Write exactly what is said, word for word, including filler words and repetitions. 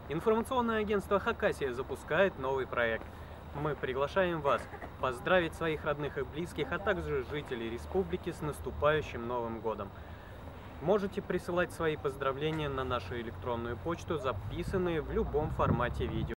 Информационное агентство Хакасия запускает новый проект. Мы приглашаем вас поздравить своих родных и близких, а также жителей республики с наступающим Новым годом. Можете присылать свои поздравления на нашу электронную почту, записанные в любом формате видео.